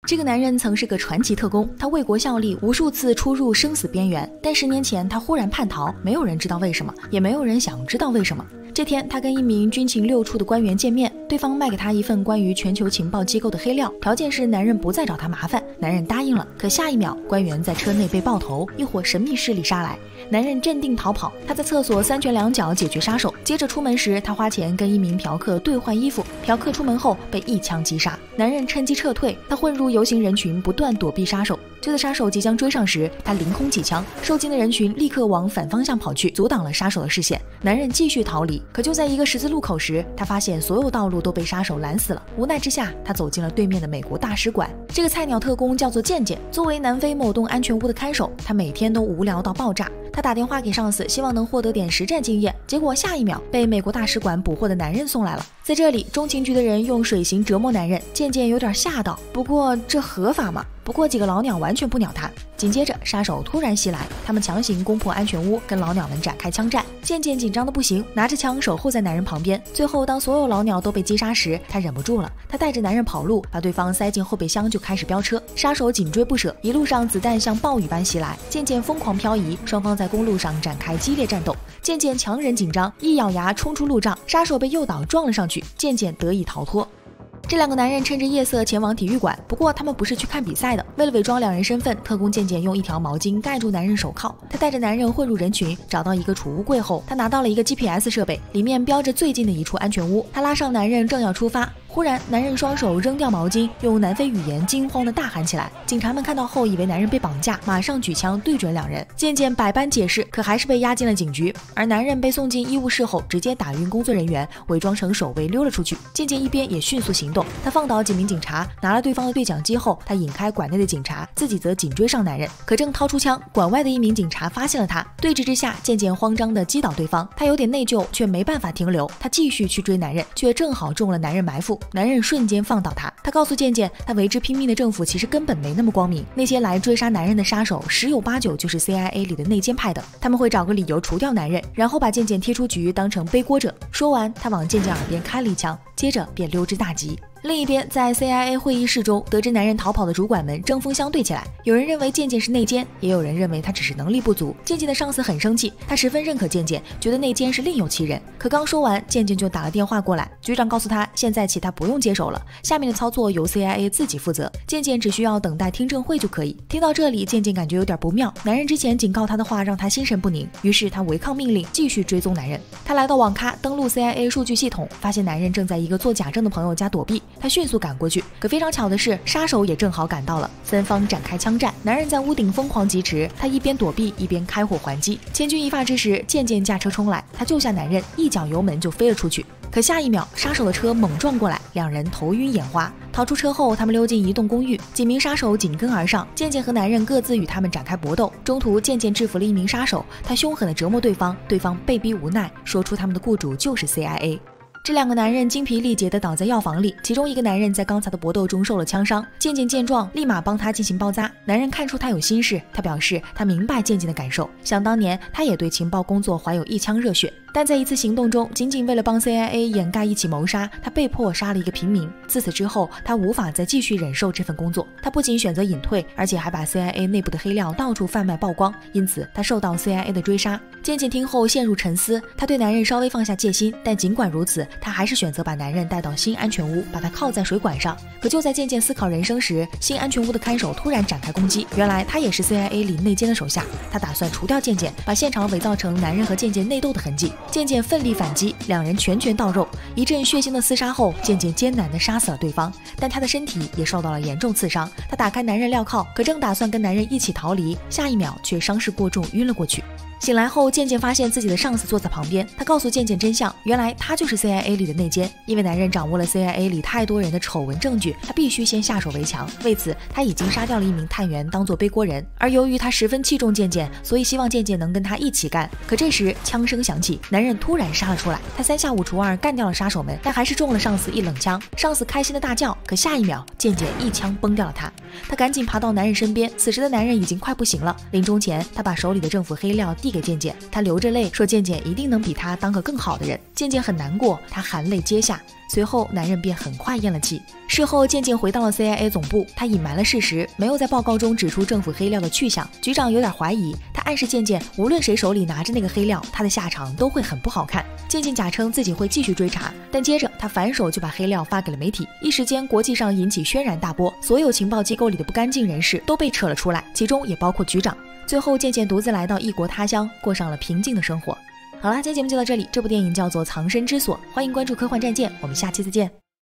这个男人曾是个传奇特工，他为国效力，无数次出入生死边缘。但10年前他忽然叛逃，没有人知道为什么，也没有人想知道为什么。这天，他跟一名军情6处的官员见面，对方卖给他一份关于全球情报机构的黑料，条件是男人不再找他麻烦。男人答应了，可下一秒，官员在车内被爆头，一伙神秘势力杀来。男人镇定逃跑，他在厕所3拳2脚解决杀手。接着出门时，他花钱跟一名嫖客兑换衣服，嫖客出门后被一枪击杀。男人趁机撤退，他混入游行人群，不断躲避杀手。就在杀手即将追上时，他凌空几枪，受惊的人群立刻往反方向跑去，阻挡了杀手的视线。男人继续逃离，可就在一个十字路口时，他发现所有道路都被杀手拦死了。无奈之下，他走进了对面的美国大使馆。这个菜鸟特工叫做健健，作为南非某栋安全屋的看守，他每天都无聊到爆炸。他打电话给上司，希望能获得点实战经验，结果下一秒被美国大使馆捕获的男人送来了。在这里，中情局的人用水刑折磨男人，渐渐有点吓到。不过这合法吗？不过几个老鸟完全不鸟他。紧接着，杀手突然袭来，他们强行攻破安全屋，跟老鸟们展开枪战。渐渐紧张的不行，拿着枪守候在男人旁边。最后，当所有老鸟都被击杀时，他忍不住了，他带着男人跑路，把对方塞进后备箱就开始飙车。杀手紧追不舍，一路上子弹像暴雨般袭来，渐渐疯狂漂移，双方在公路上展开激烈战斗。渐渐强忍紧张，一咬牙冲出路障，杀手被诱导撞了上去，渐渐得以逃脱。这2个男人趁着夜色前往体育馆，不过他们不是去看比赛的。为了伪装2人身份，特工渐渐用一条毛巾盖住男人手铐。他带着男人混入人群，找到一个储物柜后，他拿到了一个 GPS 设备，里面标着最近的一处安全屋。他拉上男人正要出发，忽然男人双手扔掉毛巾，用南非语言惊慌地大喊起来。警察们看到后以为男人被绑架，马上举枪对准2人。渐渐百般解释，可还是被押进了警局。而男人被送进医务室后，直接打晕工作人员，伪装成守卫溜了出去。渐渐一边也迅速行动，他放倒几名警察，拿了对方的对讲机后，他引开馆内的警察，自己则紧追上男人。可正掏出枪，馆外的一名警察发现了他，对峙之下，渐渐慌张地击倒对方。他有点内疚，却没办法停留，他继续去追男人，却正好中了男人埋伏。男人瞬间放倒他。他告诉渐渐，他为之拼命的政府其实根本没那么光明，那些来追杀男人的杀手10有8九就是 CIA 里的内奸派的，他们会找个理由除掉男人，然后把渐渐踢出局，当成背锅者。说完，他往渐渐耳边开了一枪，接着便溜之大吉。另一边，在 CIA 会议室中，得知男人逃跑的主管们针锋相对起来。有人认为渐渐是内奸，也有人认为他只是能力不足。渐渐的上司很生气，他十分认可渐渐，觉得内奸是另有其人。可刚说完，渐渐就打了电话过来，局长告诉他，现在起他不用接手了，下面的操作由 CIA 自己负责，渐渐只需要等待听证会就可以。听到这里，渐渐感觉有点不妙，男人之前警告他的话让他心神不宁，于是他违抗命令，继续追踪男人。他来到网咖，登录 CIA 数据系统，发现男人正在一个做假证的朋友家躲避。他迅速赶过去，可非常巧的是，杀手也正好赶到了，3方展开枪战。男人在屋顶疯狂疾驰，他一边躲避一边开火还击。千钧一发之时，渐渐驾车冲来，他救下男人，一脚油门就飞了出去。可下一秒，杀手的车猛撞过来，2人头晕眼花。逃出车后，他们溜进一栋公寓，几名杀手紧跟而上，渐渐和男人各自与他们展开搏斗。中途，渐渐制服了一名杀手，他凶狠地折磨对方，对方被逼无奈，说出他们的雇主就是 CIA。这2个男人精疲力竭地倒在药房里，其中一个男人在刚才的搏斗中受了枪伤，渐渐见状，立马帮他进行包扎。男人看出他有心事，他表示他明白渐渐的感受，想当年他也对情报工作怀有一腔热血，但在一次行动中，仅仅为了帮 CIA 掩盖一起谋杀，他被迫杀了一个平民。自此之后，他无法再继续忍受这份工作，他不仅选择隐退，而且还把 CIA 内部的黑料到处贩卖曝光，因此他受到 CIA 的追杀。渐渐听后陷入沉思，他对男人稍微放下戒心，但尽管如此，他还是选择把男人带到新安全屋，把他铐在水管上。可就在渐渐思考人生时，新安全屋的看守突然展开攻击，原来他也是 CIA 里内奸的手下，他打算除掉渐渐，把现场伪造成男人和渐渐内斗的痕迹。渐渐奋力反击，2人拳拳到肉，一阵血腥的厮杀后，渐渐艰难地杀死了对方，但他的身体也受到了严重刺伤。他打开男人镣铐，可正打算跟男人一起逃离，下一秒却伤势过重晕了过去。醒来后，渐渐发现自己的上司坐在旁边，他告诉渐渐真相，原来他就是 CIA 里的内奸。因为男人掌握了 CIA 里太多人的丑闻证据，他必须先下手为强。为此，他已经杀掉了一名探员当做背锅人，而由于他十分器重渐渐，所以希望渐渐能跟他一起干。可这时枪声响起，男人突然杀了出来，他3下5除2干掉了杀手们，但还是中了上司一冷枪。上司开心的大叫，可下一秒渐渐一枪崩掉了他。他赶紧爬到男人身边，此时的男人已经快不行了。临终前，他把手里的政府黑料递给渐渐，他流着泪说渐渐一定能比他当个更好的人。渐渐很难过，他含泪接下。 随后男人便很快咽了气。事后渐渐回到了 CIA 总部，他隐瞒了事实，没有在报告中指出政府黑料的去向。局长有点怀疑，他暗示渐渐，无论谁手里拿着那个黑料，他的下场都会很不好看。渐渐假称自己会继续追查，但接着他反手就把黑料发给了媒体，一时间国际上引起轩然大波，所有情报机构里的不干净人士都被扯了出来，其中也包括局长。最后渐渐独自来到异国他乡，过上了平静的生活。好啦，今天节目就到这里，这部电影叫做《藏身之所》，欢迎关注科幻战舰，我们下期再见。